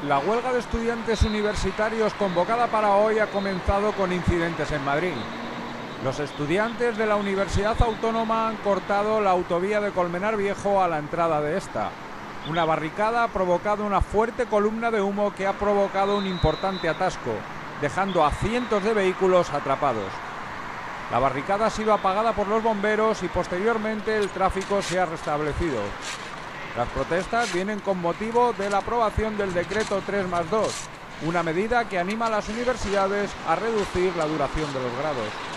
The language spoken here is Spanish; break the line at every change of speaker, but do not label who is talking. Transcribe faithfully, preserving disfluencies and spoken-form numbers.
La huelga de estudiantes universitarios convocada para hoy ha comenzado con incidentes en Madrid. Los estudiantes de la Universidad Autónoma han cortado la autovía de Colmenar Viejo a la entrada de esta. Una barricada ha provocado una fuerte columna de humo que ha provocado un importante atasco, dejando a cientos de vehículos atrapados. La barricada ha sido apagada por los bomberos y posteriormente el tráfico se ha restablecido. Las protestas vienen con motivo de la aprobación del decreto tres más dos, una medida que anima a las universidades a reducir la duración de los grados.